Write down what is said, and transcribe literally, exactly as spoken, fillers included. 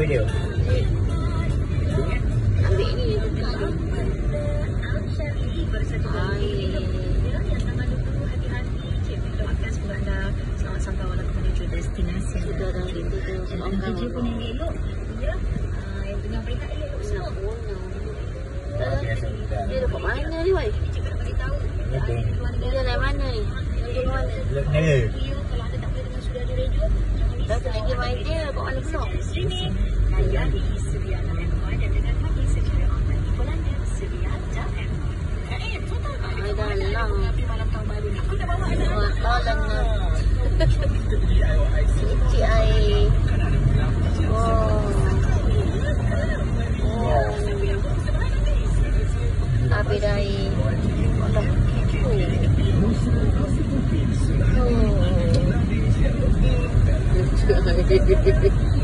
video. Ambil ni. Selamat sampai walau menuju destinasi. Sudah dah gitu tu. Kerja pun yang elok. Ya. Yang tengah berehat elok semua. Dia dapat mana ni, Wai? Cikgu nak beritahu. Dia dari mana ni? Dia dari mana? Teluk menara. Kalau anda tak boleh dengan sudah ada radio, Dah tu lagi main dia. Kat mana pula? streaming. Layani sedia laman dan dengan kami secara online di Belanda sedia jam M. Eh, betul tak? Ay, dalam. Mengapi malam tahun baru ni. Aku dah bawa anak. Wah, dalam nak. Cik air. Oh. Oh. Habis dah air. Allah. Oh. Oh.